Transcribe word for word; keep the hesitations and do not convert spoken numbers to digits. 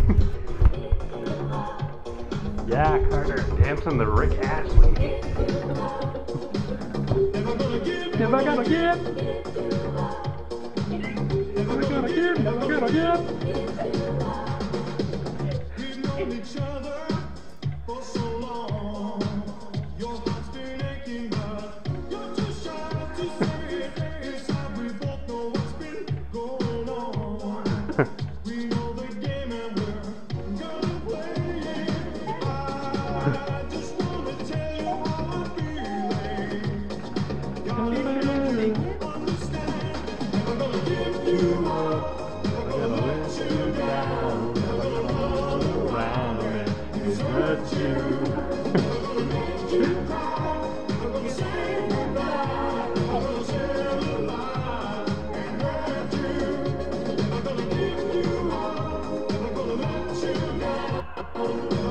Yeah, Carter, dancing the Rick Astley. Never gonna give. Never gonna give. Never gonna give. We've known each other for so long. Your heart's been aching, but you're too shy to say it. It's how we both know what's been going on. We know the game and we're gonna play it. I just wanna tell you how I'm feeling. Gotta make you understand. Never gonna give you up. Never gonna let you down. Never gonna run around and desert you. Never gonna make you cry. Never gonna say goodbye. Never gonna share a lie and hurt you. Never gonna give you up. Never gonna let you down.